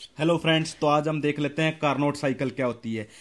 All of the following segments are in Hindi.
हेलो फ्रेंड्स, तो आज हम देख लेते हैं कार्नोट साइकिल क्या होती है।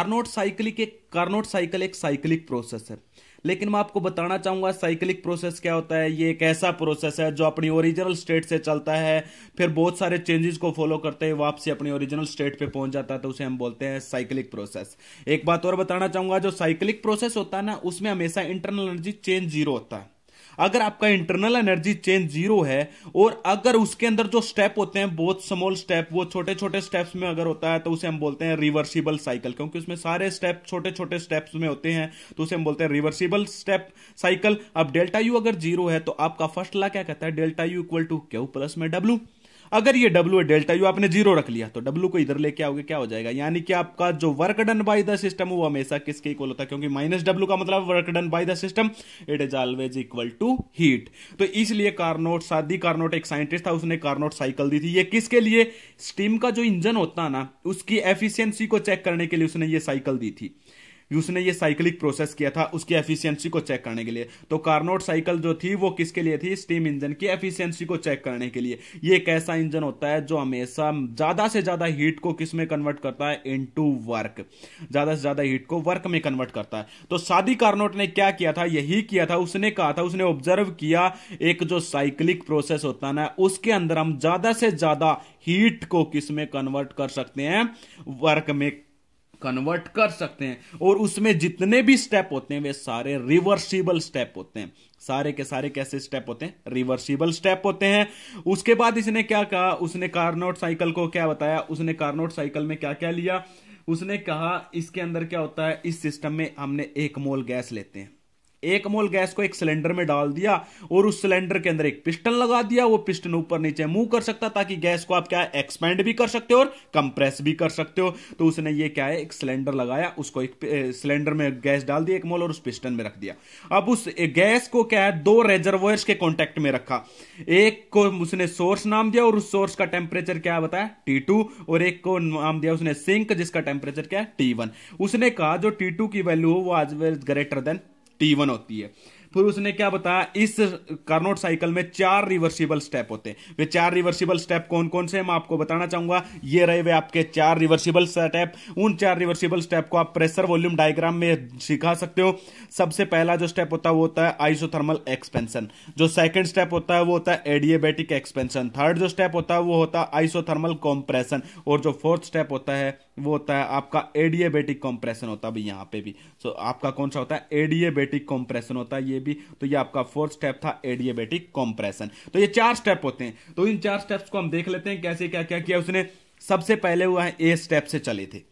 कार्नोट साइकिल एक साइक्लिक प्रोसेस है। लेकिन मैं आपको बताना चाहूंगा साइक्लिक प्रोसेस क्या होता है। ये एक ऐसा प्रोसेस है जो अपनी ओरिजिनल स्टेट से चलता है, फिर बहुत सारे चेंजेस को फॉलो करते हुए वापसी अपनी ओरिजिनल स्टेट पे पहुंच जाता है, तो उसे हम बोलते हैं साइक्लिक प्रोसेस। एक बात और बताना चाहूंगा, जो साइक्लिक प्रोसेस होता है ना, उसमें हमेशा इंटरनल एनर्जी चेंज जीरो होता है। अगर आपका इंटरनल एनर्जी चेंज जीरो है और अगर उसके अंदर जो स्टेप होते हैं बहुत स्मॉल स्टेप, वो छोटे छोटे स्टेप्स में अगर होता है, तो उसे हम बोलते हैं रिवर्सिबल साइकिल। क्योंकि उसमें सारे स्टेप छोटे छोटे स्टेप्स में होते हैं, तो उसे हम बोलते हैं रिवर्सिबल स्टेप साइकिल। अब डेल्टा यू अगर जीरो है तो आपका फर्स्ट लॉ क्या कहता है, delta U equal to Q plus में डब्ल्यू। अगर ये डब्ल्यू है, डेल्टा यू आपने जीरो रख लिया, तो डब्ल्यू को इधर लेके आओगे, क्या हो जाएगा, यानी कि आपका जो work done by the system वो हमेशा किसके इक्वल होता है, क्योंकि माइनस डब्ल्यू का मतलब work done by the system, it is always equal to heat. तो इसलिए कार्नोट एक साइंटिस्ट था, उसने कार्नोट साइकिल दी थी। ये किसके लिए, स्टीम का जो इंजन होता है ना, उसकी एफिशिएंसी को चेक करने के लिए उसने ये साइकिल दी थी। उसने ये साइक्लिक प्रोसेस किया था उसकी एफिशिएंसी को चेक करने के लिए। तो कार्नोट साइकिल जो थी वो किसके लिए थी, स्टीम इंजन की एफिशिएंसी को चेक करने के लिए। ये एक ऐसा इंजन होता है जो हमेशा ज्यादा से ज्यादा हीट को किस में कन्वर्ट करता है, इनटू वर्क। ज्यादा से ज्यादा हीट को वर्क में कन्वर्ट करता है। तो सादी कार्नोट ने क्या किया था, यही किया था। उसने कहा था, उसने ऑब्जर्व किया एक जो साइक्लिक प्रोसेस होता है ना, उसके अंदर हम ज्यादा से ज्यादा हीट को किस में कन्वर्ट कर सकते हैं, वर्क में कन्वर्ट कर सकते हैं। और उसमें जितने भी स्टेप होते हैं वे सारे रिवर्सिबल स्टेप होते हैं। सारे के सारे कैसे स्टेप होते हैं, रिवर्सिबल स्टेप होते हैं। उसके बाद इसने क्या कहा, उसने कार्नोट साइकिल को क्या बताया, उसने कार्नोट साइकिल में क्या क्या लिया, उसने कहा इसके अंदर क्या होता है, इस सिस्टम में हमने 1 मोल गैस लेते हैं। 1 मोल गैस को एक सिलेंडर में डाल दिया और उस सिलेंडर के अंदर एक पिस्टन लगा दिया। वो पिस्टन ऊपर नीचे मूव कर सकता, ताकि गैस को आप क्या एक्सपेंड भी कर सकते हो और कंप्रेस भी कर सकते हो। तो उसने ये क्या है, एक सिलेंडर लगाया, उसको एक सिलेंडर में गैस डाल दी 1 मोल और उस पिस्टन में रख दिया। अब उस गैस को क्या है, 2 रेजर्वोयर्स के कॉन्टेक्ट में रखा। एक को उसने सोर्स नाम दिया और उस सोर्स का टेम्परेचर क्या बताया, T2, और एक को नाम दिया उसने सिंक, जिसका टेम्परेचर क्या है, T1। उसने कहा जो T2 की वैल्यू हो वो आज ग्रेटर देन T1 होती है। फिर उसने क्या बताया, इस कार्नोट साइकिल में 4 रिवर्सिबल स्टेप होते हैं। वे 4 रिवर्सिबल स्टेप कौन कौन से हैं मैं आपको बताना चाहूंगा। ये रहे वे आपके 4 रिवर्सिबल स्टेप। उन 4 रिवर्सिबल स्टेप को आप प्रेशर वॉल्यूम डायग्राम में सिखा सकते हो। सबसे पहला जो स्टेप होता है वो होता है आइसोथर्मल एक्सपेंशन। जो सेकंड स्टेप होता है वो होता है एडिएबैटिक एक्सपेंशन। थर्ड जो स्टेप होता है वो होता है आइसोथर्मल कॉम्प्रेशन। और जो फोर्थ स्टेप होता है वो होता है आपका एडिएबैटिक कॉम्प्रेशन होता है। भाई यहां पे भी आपका कौन सा होता है, एडिएबैटिक कॉम्प्रेशन होता है ये भी। तो ये आपका फोर्थ स्टेप था, एडिएबैटिक कॉम्प्रेशन। तो ये 4 स्टेप होते हैं। तो इन 4 स्टेप्स को हम देख लेते हैं कैसे क्या क्या किया उसने। सबसे पहले हुआ है ए स्टेप से चले थे,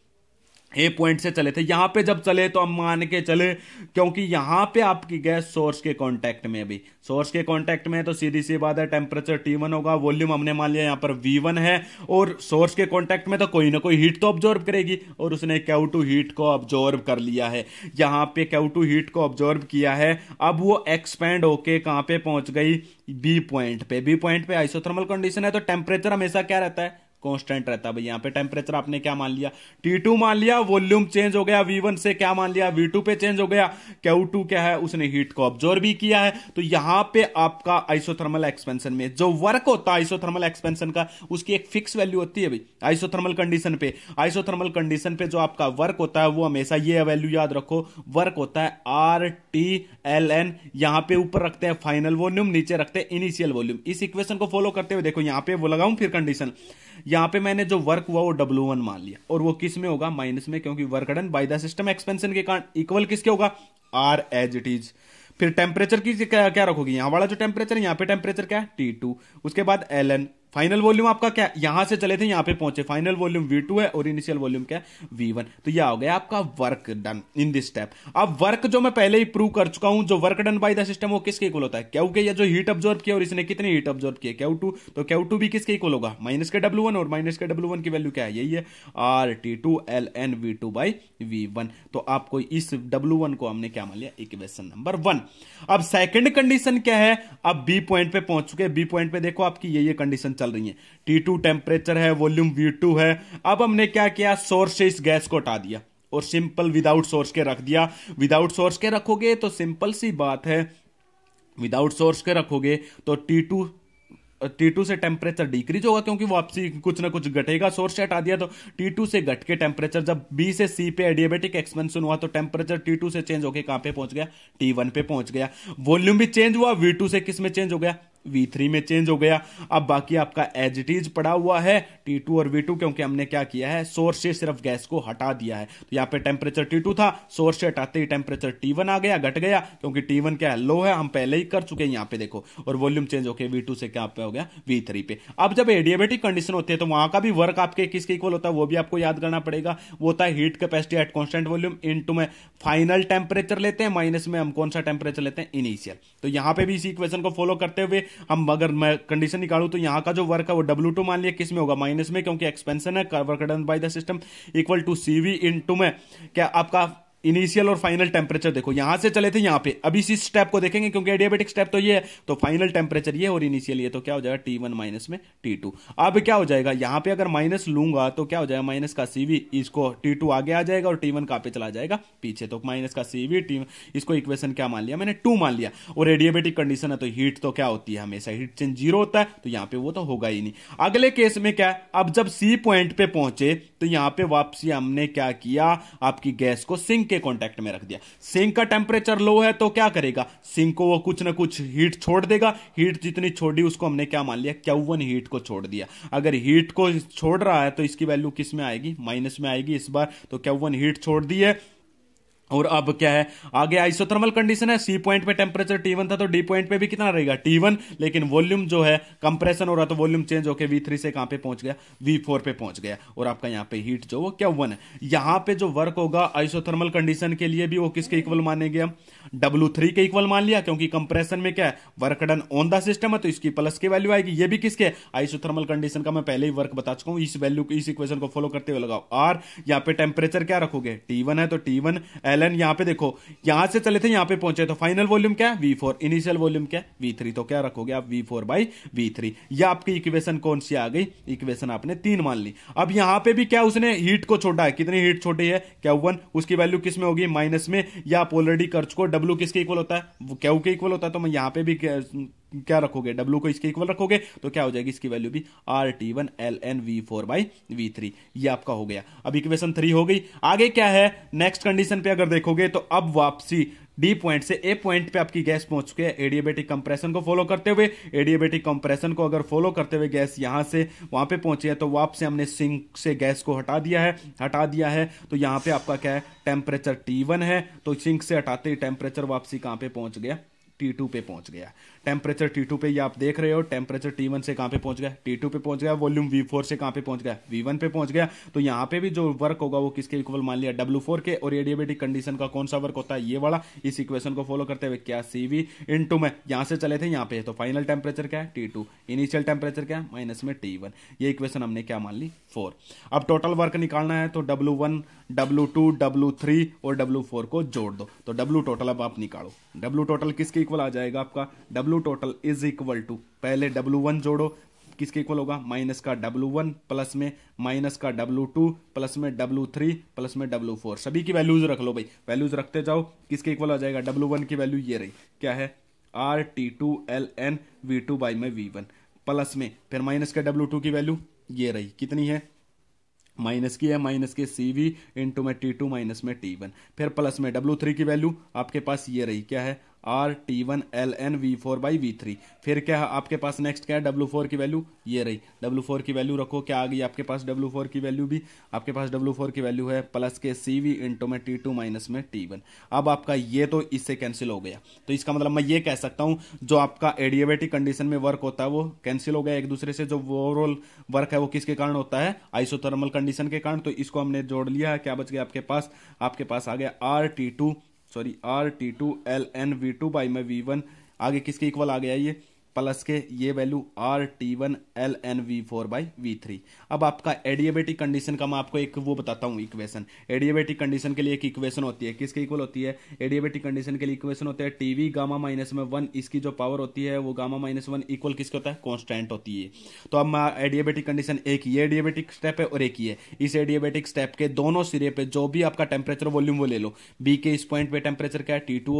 ए पॉइंट से चले थे। यहां पे जब चले तो हम मान के चले, क्योंकि यहां पे आपकी गैस सोर्स के कांटेक्ट में, भी सोर्स के कांटेक्ट में है तो सीधी सी बात है टेम्परेचर T1 होगा। वॉल्यूम हमने मान लिया यहां पर V1 है और सोर्स के कांटेक्ट में तो कोई ना कोई हीट तो ऑब्जॉर्व करेगी, और उसने Q2 हीट को ऑब्जॉर्व कर लिया है। यहां पे Q2 हीट को ऑब्जॉर्व किया है। अब वो एक्सपैंड होके कहां पे पहुंच गई, बी पॉइंट पे। बी पॉइंट पे आइसोथर्मल कंडीशन है तो टेम्परेचर हमेशा क्या रहता है, कांस्टेंट रहता है। भाई यहां पे टेम्परेचर आपने क्या मान लिया, T2 मान लिया। वॉल्यूम चेंज हो गया, V1 से क्या मान लिया, V2 पे चेंज हो गया। Q2 क्या है, उसने हीट को ऑब्जॉर्व भी किया है। तो यहां पे आपका आइसोथर्मल एक्सपेंशन में जो वर्क होता है आइसोथर्मल एक्सपेंशन का, उसकी एक फिक्स वैल्यू होती है भाई आइसोथर्मल कंडीशन पे। आइसोथर्मल कंडीशन पे जो आपका वर्क होता है वो हमेशा ये वैल्यू याद रखो, वर्क होता है RTLN। यहां पे ऊपर रखते हैं फाइनल वॉल्यूम, नीचे रखते हैं इनिशियल वॉल्यूम। इस इक्वेशन को फॉलो करते हुए देखो यहां पे वो लगाऊं फिर कंडीशन। यहां पे मैंने जो वर्क हुआ वो W1 मान लिया, और वो किस में होगा, माइनस में, क्योंकि work done by the system expansion के कारण इक्वल किसके होगा, R एज इट इज। फिर टेम्परेचर की क्या रखोगी, यहां वाला जो टेम्परेचर, यहां पे टेम्परेचर क्या है, T2। उसके बाद LN। फाइनल वॉल्यूम आपका क्या, यहां से चले थे यहां पे पहुंचे, फाइनल वॉल्यूम V2 है और इनिशियल वॉल्यूम क्या है, V1। तो यह हो गया आपका work done in this step. अब वर्क जो मैं पहले ही प्रूव कर चुका हूं, जो work done by the system वो किसके इक्वल होता है, क्योंकि ये जो हीट ऑब्जॉर्व किया, और इसने कितनी हीट ऑब्जॉर्व की, Q2। तो Q2 भी किसके इक्वल होगा, माइनस के W1, और माइनस के W1 की वैल्यू क्या है, यही है RT2 LN V2 by V1। तो आपको इस W1 को हमने क्या मान लिया, इक्वेशन नंबर 1। अब सेकंड कंडीशन क्या है, अब बी पॉइंट पे पहुंच चुके। बी पॉइंट पे देखो आपकी ये कंडीशन चल रही है, T2 टेम्परेचर है, वॉल्यूम V2 है। अब हमने क्या किया, सोर्स से इस गैस को हटा दिया और सिंपल विदाउट सोर्स के रख दिया। विदाउट सोर्स के रखोगे तो सिंपल सी बात है, विदाउट सोर्स के रखोगे तो T2 T2 से टेम्परेचर डिक्रीज होगा क्योंकि वापसी कुछ ना कुछ घटेगा, सोर्स से हटा दिया तो T2 से घट के टेम्परेचर जब B से C पे एडियाबेटिक एक्सपेंशन हुआ तो टेम्परेचर T2 से चेंज होके कहां पे पहुंच गया, T1 पे पहुंच गया। वॉल्यूम भी चेंज हुआ, V2 से किस में चेंज हो गया, V3 में चेंज हो गया। अब बाकी आपका एज इट इज पड़ा हुआ है T2 और V2 क्योंकि हमने क्या किया है, सोर्स से सिर्फ गैस को हटा दिया है। तो यहां पे टेम्परेचर T2 था, सोर्स से हटाते ही टेम्परेचर T1 आ गया, घट गया क्योंकि T1 क्या है, लो है, हम पहले ही कर चुके हैं यहां पे देखो। और वॉल्यूम चेंज होकर V2 से क्या पे हो गया, V3 पे। अब जब एडियाबेटिक कंडीशन होती है तो वहां का भी वर्क आपके किसके इक्वल होता है, वो भी आपको याद करना पड़ेगा। वो होता है heat capacity at constant volume into में फाइनल टेम्परेचर लेते हैं, माइनस में हम कौन सा टेम्परेचर लेते हैं, इनिशियल। तो यहां पे भी इसी इक्वेशन को फॉलो करते हुए हम अगर मैं कंडीशन निकालूं तो यहां का जो वर्क है वो W2 मान लिया किस में होगा, माइनस में, क्योंकि एक्सपेंशन है, work done by the system equal to CV into में क्या आपका इनिशियल और फाइनल टेम्परेचर। देखो यहां से चले थे यहां पे, अभी इसी स्टेप को देखेंगे क्योंकि एडियाबेटिक स्टेप तो ये है, तो फाइनल टेम्परेचर ये और इनिशियल ये, तो क्या हो जाएगा T1 माइनस में T2। अब क्या हो जाएगा, यहां पे अगर माइनस लूंगा तो क्या हो जाएगा, माइनस का CV, इसको T2 आगे आ जाएगा और T1 कहां पे चला जाएगा, पीछे। तो माइनस का CV T, इसको इक्वेशन क्या मान लिया मैंने, 2 मान लिया। और एडियाबेटिक कंडीशन है तो हीट तो क्या होती है, हमेशा हीट चेंज 0 होता है, तो यहां पे वो तो होगा ही नहीं। अगले केस में क्या है, अब जब C पॉइंट पे पहुंचे तो यहां पे वापसी हमने क्या किया, आपकी गैस को सिंक के कॉन्टेक्ट में रख दिया। सिंक का टेम्परेचर लो है तो क्या करेगा, सिंक को वो कुछ ना कुछ हीट छोड़ देगा। हीट जितनी छोड़ी उसको हमने क्या मान लिया, Q1 हीट को छोड़ दिया। अगर हीट को छोड़ रहा है तो इसकी वैल्यू किस में आएगी, माइनस में आएगी इस बार। तो Q1 हीट छोड़ दी है। और अब क्या है, आगे आइसोथर्मल कंडीशन है, C पॉइंट पे टेम्परेचर T1 था तो D पॉइंट पे भी कितना रहेगा, T1, लेकिन वॉल्यूम जो है कंप्रेशन हो रहा तो वॉल्यूम चेंज होकर V3 से कहां पे पहुंच गया, V4 पे पहुंच गया। और आपका यहां पे हीट जो वो Q1 है। यहां पे जो वर्क होगा आइसोथर्मल कंडीशन के लिए भी वो किसके इक्वल मानेंगे हम, W3 के इक्वल मान लिया, क्योंकि कंप्रेशन में क्या है, work done on the system है तो इसकी प्लस की वैल्यू आएगी। ये भी किसके, आइसोथर्मल कंडीशन का मैं पहले ही वर्क बता चुका हूं। इस वैल्यू इस इक्वेशन को फॉलो करते हुए लगाओ R, यहां पे टेम्परेचर क्या रखोगे, T1 है तो T1 ln, यहां पे देखो यहां से चले थे यहां पे पहुंचे तो फाइनल वॉल्यूम क्या है, V4, इनिशियल वॉल्यूम क्या है, V3, तो क्या रखोगे आप, V4 बाई V3। यह आपकी इक्वेशन कौन सी आ गई, इक्वेशन आपने 3 मान ली। अब यहां पे भी क्या उसने हीट को छोड़ा है, कितनी हीट छोड़ी है, Q1, उसकी वैल्यू किस में होगी, माइनस में। या आप ऑलरेडी कर चुको, W किसके इक्वल होता है, वो Q के इक्वल होता है, तो मैं यहां पे भी क्या रखोगे, W को इसके इक्वल रखोगे तो क्या हो जाएगी इसकी वैल्यू भी RT1 ln V4 by V3। ये आपका हो गया। अब इक्वेशन 3 हो गई। आगे क्या है, नेक्स्ट कंडीशन पे अगर देखोगे तो अब वापसी D पॉइंट से A पॉइंट पे आपकी गैस पहुंच चुकी है। एडियाबेटिक कंप्रेशन को फॉलो करते हुए, एडियाबेटिक कंप्रेशन को अगर फॉलो करते हुए गैस यहां से वहां पे पहुंची है तो वापस हमने सिंक से गैस को हटा दिया है। तो यहां पे आपका क्या है, टेम्परेचर T1 है तो सिंक से हटाते ही टेम्परेचर वापसी कहां पे पहुंच गया, T2 पे पहुंच गया। टेम्परेचर T2 पे ये आप देख रहे हो, टेम्परेचर T1 से कहां पे पहुंच गया, T2 पे पहुंच गया। वॉल्यूम V4 से कहां पे पहुंच गया, V1 पे पहुंच गया। तो यहां पे भी जो वर्क होगा वो किसके इक्वल मान लिया, W4 के। और एडियाबेटिक कंडीशन का कौन सा वर्क होता है, ये वाला। इस इक्वेशन को फॉलो करते हुए क्या, CV इनटू में यहां से चले थे यहां पे, तो फाइनल टेम्परेचर क्या है, T2, इनिशियल टेम्परेचर क्या है, माइनस में T1। ये इक्वेशन हमने क्या मान ली, 4। अब टोटल वर्क निकालना है तो W1, W2, W3 और W4 को जोड़ दो तो W टोटल अब आप निकालो। W टोटल किसके इक्वल आ जाएगा आपका, W total is equal to, पहले W1 जोड़ो, किसके इक्वल होगा, माइनस का W1 प्लस में माइनस का W2 प्लस में W3 प्लस में W4। सभी की वैल्यूज रख लो भाई, वैल्यूज रखते जाओ। किसके इक्वल आ जाएगा, W1 की वैल्यू ये रही, क्या है, RT2 ln V2 बाई में V1, प्लस में फिर माइनस का W2 की वैल्यू ये रही, कितनी है, माइनस की है, माइनस के CV इनटू में T2 माइनस में T1, फिर प्लस में W3 की वैल्यू आपके पास ये रही, क्या है, RT1 ln V4 by V3। फिर क्या है आपके पास नेक्स्ट क्या है, W4 की वैल्यू ये रही, W4 की वैल्यू रखो, क्या आ गई आपके पास W4 की वैल्यू भी, आपके पास W4 की वैल्यू है प्लस के CV इनटू में T2 माइनस में T1। अब आपका ये तो इससे कैंसिल हो गया, तो इसका मतलब मैं ये कह सकता हूं जो आपका एडियाबेटिक कंडीशन में वर्क होता है वो कैंसिल हो गया एक दूसरे से। जो ओवरऑल वर्क है वो किसके कारण होता है, आइसोथर्मल कंडीशन के कारण। तो इसको हमने जोड़ लिया, क्या बच गया आपके पास आ गया RT2 ln V2 बाई में V1। आगे किसके इक्वल आ गया ये, प्लस के ये value RT1 ln V4 by V3। अब आपका एडियाबेटिक कंडीशन का मैं आपको एक वो बताता हूं इक्वेशन। एडियाबेटिक कंडीशन के लिए एक इक्वेशन होती है, किसके इक्वल होती है, एडियाबेटिक कंडीशन के लिए इक्वेशन होता है TV गामा माइनस में 1, इसकी जो पावर होती है वो गामा माइनस 1 इक्वल किसके होता है, कांस्टेंट होती है। तो अब एडियाबेटिक कंडीशन एक ये एडियाबेटिक स्टेप है और एक ये, इस एडियाबेटिक स्टेप के दोनों सिरे पे जो भी आपका टेम्परेचर वॉल्यूम वो ले लो। B के इस पॉइंट पे टेम्परेचर क्या है, T2 और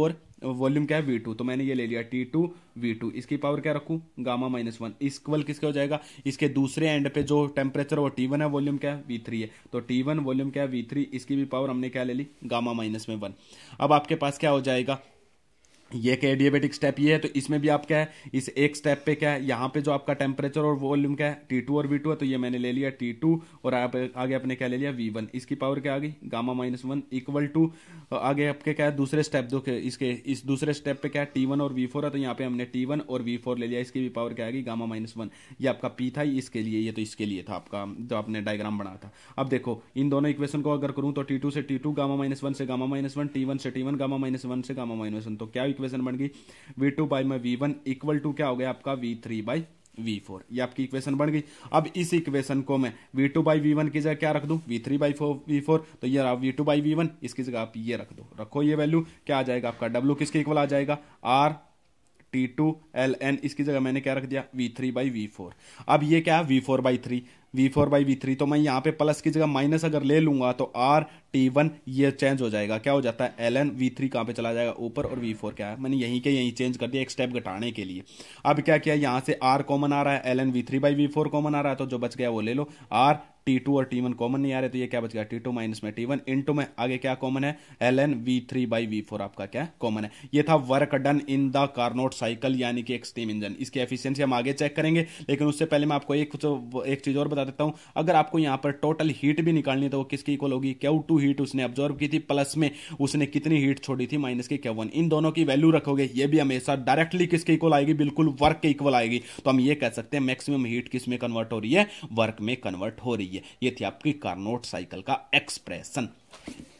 वॉल्यूम क्या है V2, तो मैंने ये ले लिया T2 V2, इसकी पावर क्या रखूं गामा -1 इक्वल किसके हो जाएगा, इसके दूसरे एंड पे जो टेम्परेचर वो T1 है, वॉल्यूम क्या है V3 है, तो T1 वॉल्यूम क्या है V3, इसकी भी पावर हमने क्या ले ली गामा -1। अब आपके पास क्या हो जाएगा, ये क्या एडियाबेटिक स्टेप ये है, तो इसमें भी आप क्या है इस एक स्टेप पे क्या है, यहाँ पे जो आपका टेम्परेचर और वॉल्यूम क्या है T2 और V2 है, तो ये मैंने ले लिया T2 और आगे अपने क्या ले लिया V1, इसकी पावर क्या आ गई गामा -1 इक्वल टू आगे आपके क्या है दूसरे स्टेप दो के इसके इस दूसरे स्टेप पे क्या है T1 और V4 है, तो यहाँ पे हमने T1 और V4 ले लिया, इसकी भी पावर क्या आ गई गामा -1। ये आपका P था इसके लिए, ये तो इसके लिए था आपका जो आपने डायग्राम बना था। अब देखो इन दोनों इक्वेशन को अगर करूँ तो T2 से T2 गामा -1 से गामा -1, T1 से T1 गामा -1 से गामा -1, तो क्या इक्वेशन बन गई V2 बाई में V1 इक्वल टू क्या हो गया आपका V3 बाई V4, ये आपकी इक्वेशन बन गई। अब इस इक्वेशन को मैं V2 बाई V1 की जगह क्या रख दूं V3 बाई V4, तो ये रहा V2 बाई V1, इसकी जगह आप ये रख दो, रखो ये वैल्यू क्या आ जाएगा आपका W किसके इक्वल आ जाएगा R T2 LN, इसकी जगह मैंने क्या रख दिया V3 बाई V4। अब ये क्या है V4 बाई V3, तो मैं यहाँ पे प्लस की जगह माइनस अगर ले लूंगा तो R T1 ये चेंज हो जाएगा, क्या हो जाता है LN V3 कहाँ पे चला जाएगा ऊपर, और V4 क्या है मैंने यहीं के यहीं चेंज कर दिया एक स्टेप घटाने के लिए। अब क्या किया यहाँ से R कॉमन आ रहा है, LN V3 by V4 common आ रहा है, तो जो बच गया वो ले लो। R T2 और T1 कॉमन नहीं आ रहे, तो ये क्या बच गया T2 माइनस में T1 इनटू में आगे क्या कॉमन है LN V3 बाई V4 आपका क्या कॉमन है। ये था work done in the Carnot cycle यानी कि एक स्टीम इंजन। इसकी एफिशिएंसी हम आगे चेक करेंगे, लेकिन उससे पहले मैं आपको एक चीज और बता देता हूं। अगर आपको यहाँ पर टोटल हीट भी निकालनी है तो वो किसकी इक्वल होगी, Q2 हीट उसने अब्जॉर्ब की थी, प्लस में उसने कितनी हीट छोड़ी थी माइनस की Q1। इन दोनों की वैल्यू रखोगे, ये भी हमेशा डायरेक्टली किसके इक्वल आएगी, बिल्कुल वर्क के इक्वल आएगी। तो हम ये कह सकते हैं मैक्सिमम हीट किस में कन्वर्ट हो रही है, वर्क में कन्वर्ट हो रही है। ये थी आपकी कार्नोट साइकिल का एक्सप्रेशन।